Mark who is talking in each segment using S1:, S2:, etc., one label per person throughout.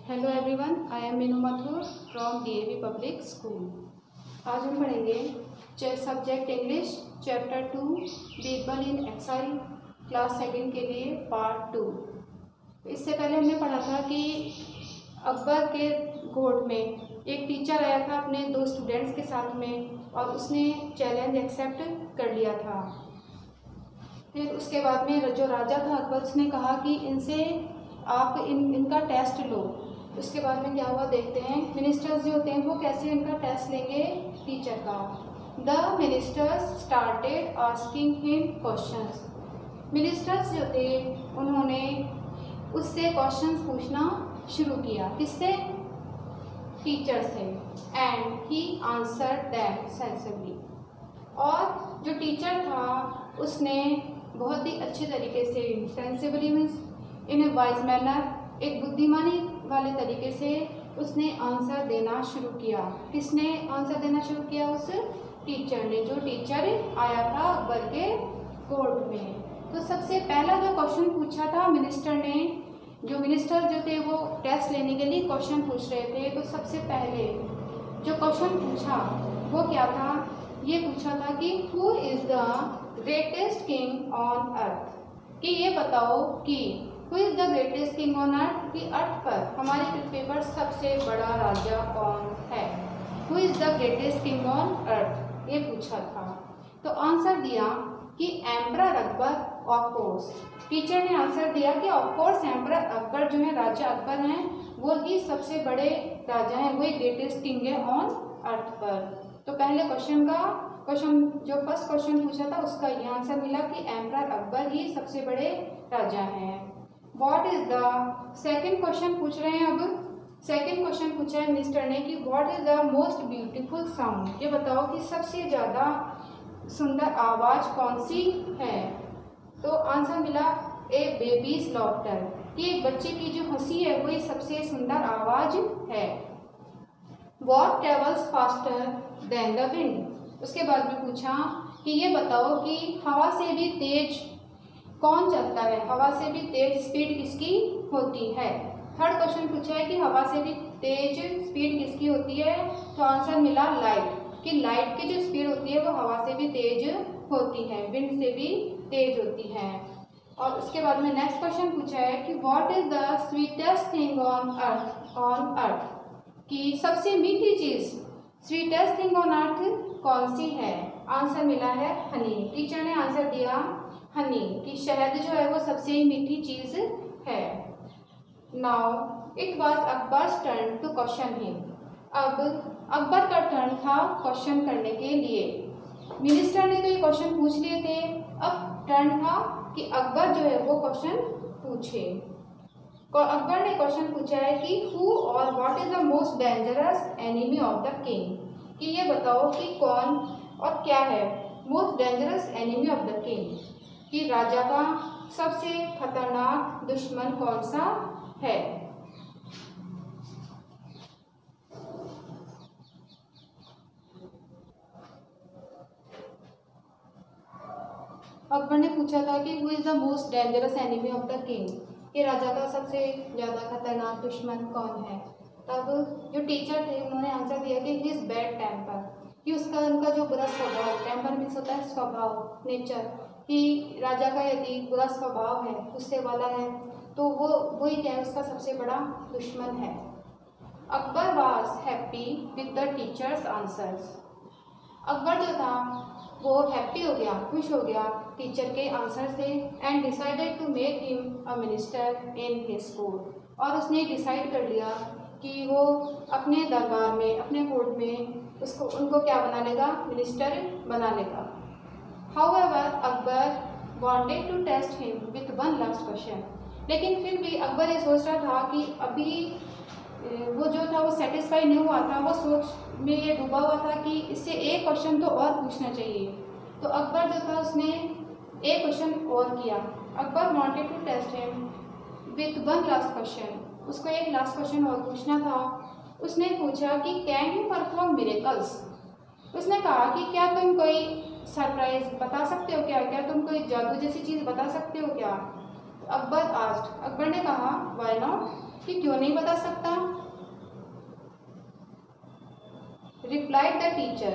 S1: Hello everyone, I am Meenu Mathur from DAV public school. आज हम पढ़ेंगे subject English chapter 2 Birbal in exile class second के लिए पार्ट 2। इससे पहले हमने पढ़ा था कि अकबर के कोर्ट में एक टीचर आया था अपने दो स्टूडेंट्स के साथ में और उसने चैलेंज एक्सेप्ट कर लिया था। फिर उसके बाद में जो राजा था अकबर, उसने कहा कि इनसे आप इनका टेस्ट लो। उसके बाद में क्या हुआ देखते हैं। मिनिस्टर्स जो होते हैं वो कैसे इनका टेस्ट लेंगे टीचर का। The ministers started asking him questions. Ministers जो थे उन्होंने उससे क्वेश्चंस पूछना शुरू किया। किससे? टीचर से। And he answered them sensibly. और जो टीचर था उसने बहुत ही अच्छे तरीके से, sensibly means in a wise manner, एक बुद्धिमानी वाले तरीके से उसने आंसर देना शुरू किया। किसने आंसर देना शुरू किया? उस टीचर ने, जो टीचर आया था अकबर के कोर्ट में। तो सबसे पहला जो क्वेश्चन पूछा था मिनिस्टर ने, जो मिनिस्टर जो थे वो टेस्ट लेने के लिए क्वेश्चन पूछ रहे थे, तो सबसे पहले जो क्वेश्चन पूछा वो क्या था? ये पूछा था कि who is the greatest king on earth. कि ये बताओ कि who is the greatest king on earth, कि अर्थ पर, हमारी पृथ्वी पर सबसे बड़ा राजा कौन है? Who is the greatest king on earth, ये पूछा था। तो आंसर दिया कि emperor Akbar of course. Teacher ने आंसर दिया कि ऑफ कोर्स एम्परर अकबर जो है, राजा अकबर हैं, वो ही सबसे बड़े राजा हैं, वही ग्रेटेस्ट किंग है ऑन अर्थ पर। तो पहले जो फर्स्ट क्वेश्चन पूछा था उसका ये आंसर मिला कि एम्परर अकबर ही सबसे बड़े राजा हैं। What is the second question पूछ रहे हैं। अब सेकंड क्वेश्चन पूछा है मिनिस्टर ने कि what is the most beautiful sound. ये बताओ कि सबसे ज्यादा सुंदर आवाज कौन सी है? तो आंसर मिला ए बेबीज लॉफ्टर, कि एक बच्चे की जो हंसी है वही सबसे सुंदर आवाज है। What travels faster than the wind. उसके बाद में पूछा कि ये बताओ कि हवा से भी तेज कौन चलता है? हवा से भी तेज स्पीड किसकी होती है? थर्ड क्वेश्चन पूछा है कि हवा से भी तेज स्पीड किसकी होती है? तो आंसर मिला लाइट, कि लाइट की जो स्पीड होती है वो हवा से भी तेज होती है, विंड से भी तेज होती है। और उसके बाद में नेक्स्ट क्वेश्चन पूछा है कि what is the sweetest thing on earth, कि सबसे मीठी चीज, स्वीटेस्ट थिंग ऑन अर्थ कौन सी है? आंसर मिला है हनी। टीचर ने आंसर दिया हनी, कि शहद जो है वो सबसे मीठी चीज है। Now it was Akbar's turn to question him. अब अकबर का टर्न था क्वेश्चन करने के लिए। मिनिस्टर ने तो ये क्वेश्चन पूछ लिए थे, अब टर्न था कि अकबर जो है वो क्वेश्चन पूछे। अकबर ने क्वेश्चन पूछा है कि हु और what is the most dangerous enemy of the king, कि ये बताओ कि कौन और क्या है most dangerous enemy of the king, कि राजा का सबसे खतरनाक दुश्मन कौन सा है। अकबर ने पूछा था कि who is the most dangerous enemy of the king, कि राजा का सबसे ज्यादा खतरनाक दुश्मन कौन है। तब जो टीचर थे उन्होंने आंसर दिया कि हिज बैड टेम्पर, कि उनका जो बुरा स्वभाव, टेम्पर मीन्स होता है स्वभाव, नेचर, कि राजा का यदि बुरा स्वभाव है, गुस्से वाला है, तो वही क्या है, उसका सबसे बड़ा दुश्मन है। Akbar was happy with the teacher's answers. Akbar जो था वो हैप्पी हो गया, खुश हो गया टीचर के आंसर से। And decided to make him a minister in his court. और उसने डिसाइड कर लिया कि वो अपने दरबार में, अपने कोर्ट में उनको क्या बना लेगा? मिनिस्टर बना लेगा। However, Akbar wanted to test him with one last question। लेकिन फिर भी अकबर ये सोच रहा था कि अभी वो जो था वो सेटिस्फाई नहीं हुआ था, वो सोच में ये डूबा हुआ था कि इससे एक क्वेश्चन तो और पूछना चाहिए। तो अकबर जो था उसने एक क्वेश्चन और किया। Akbar wanted to test him with one last question। उसको एक लास्ट क्वेश्चन और पूछना था। उसने पूछा कि कैन यू परफॉर्म मिरेकल्स। उसने कहा कि क्या तुम कोई सरप्राइज बता सकते हो क्या तुम कोई जादू जैसी चीज़ बता सकते हो क्या? अकबर ने कहा व्हाई नॉट, कि क्यों नहीं बता सकता? रिप्लाइड द टीचर,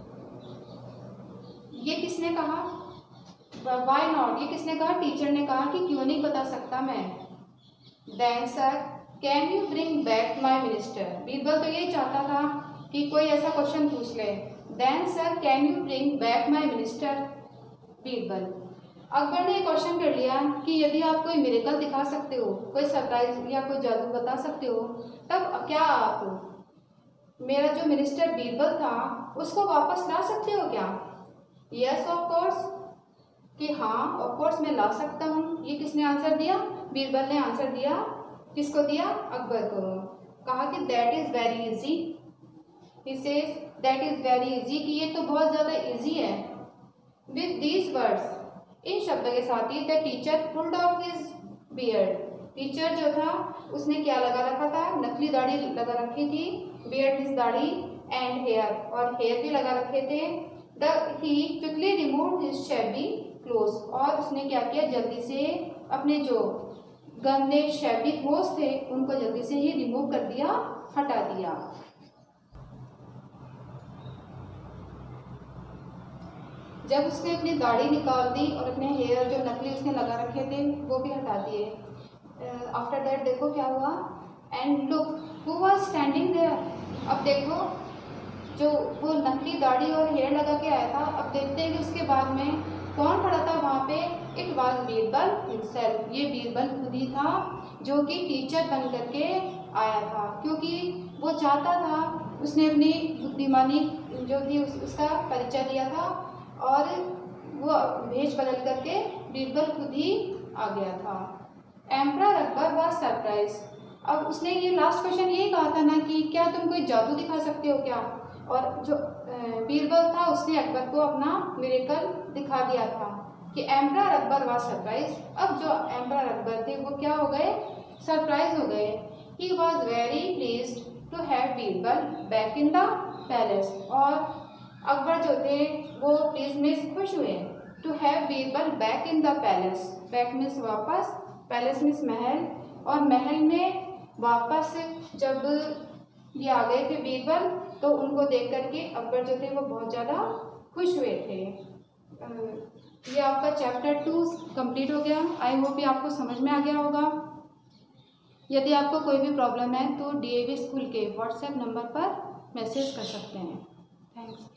S1: ये किसने कहा? वाई नॉट, ये किसने कहा? टीचर ने कहा कि क्यों नहीं बता सकता मैं। Then sir can you bring back my minister, Birbal तो यही चाहता था कि कोई ऐसा क्वेश्चन पूछ ले। Then sir can you bring back my minister, Birbal. Akbar ने क्वेश्चन कर लिया कि यदि आप कोई मिरेकल दिखा सकते हो, कोई सरप्राइज या कोई जादू बता सकते हो, तब क्या आप मेरा जो मिनिस्टर बीरबल था उसको वापस ला सकते हो क्या? यस ऑफ कोर्स, कि हाँ ऑफ कोर्स मैं ला सकता हूँ। ये किसने आंसर दिया? बीरबल ने आंसर दिया। किसको दिया? अकबर को। कहा कि that is very easy, he says that is very easy, कि ये तो बहुत ज़्यादा इजी है। विद दीज वर्ड्स, इन शब्दों के साथ ही the teacher pulled off his beard, teacher जो था उसने क्या लगा रखा था? नकली दाढ़ी लगा रखी थी। बियर्ड मीन्स दाढ़ी, एंड हेयर, और हेयर भी लगा रखे थे। He quickly removed his shabby clothes, और उसने क्या किया? जल्दी से अपने जो गंदे शैबी क्लोथ्स थे उनको जल्दी से ही रिमूव कर दिया, हटा दिया। जब उसने अपनी दाढ़ी निकाल दी और अपने हेयर जो नकली उसने लगा रखे थे वो भी हटा दिए। आफ्टर दैट देखो क्या हुआ? And look who was standing there, अब देखो जो वो नकली दाढ़ी और हेयर लगा के आया था, अब देखते हैं कि उसके बाद में कौन खड़ा था वहाँ पे? इट वाज बीरबल हिमसेल्फ, ये बीरबल खुद ही था जो कि टीचर बन करके आया था, क्योंकि वो चाहता था, उसने अपनी बुद्धिमानी जो थी उसका परिचय दिया था और वो भेष बदल करके बीरबल खुद ही आ गया था। एम्परर अकबर वाज सरप्राइज, अब उसने ये लास्ट क्वेश्चन यही कहा था ना कि क्या तुम कोई जादू दिखा सकते हो क्या? और जो बीरबल था उसने अकबर को अपना मिरेकल दिखा दिया था कि एम्परर अकबर वाज सरप्राइज। अब जो एम्परर अकबर थे वो क्या हो गए? सरप्राइज हो गए। He was very pleased to have Birbal back in the palace, और अकबर जो थे वो प्लीज में खुश हुए to have Birbal back in the palace. Back means वापस, पैलेस मीन्स महल, और महल में वापस जब ये आ गए थे बीरबल तो उनको देख करके अकबर जो थे वो बहुत ज़्यादा खुश हुए थे। ये आपका चैप्टर 2 कंप्लीट हो गया। आई होप ये आपको समझ में आ गया होगा। यदि आपको कोई भी प्रॉब्लम है तो DAV स्कूल के व्हाट्सएप नंबर पर मैसेज कर सकते हैं। थैंक्स।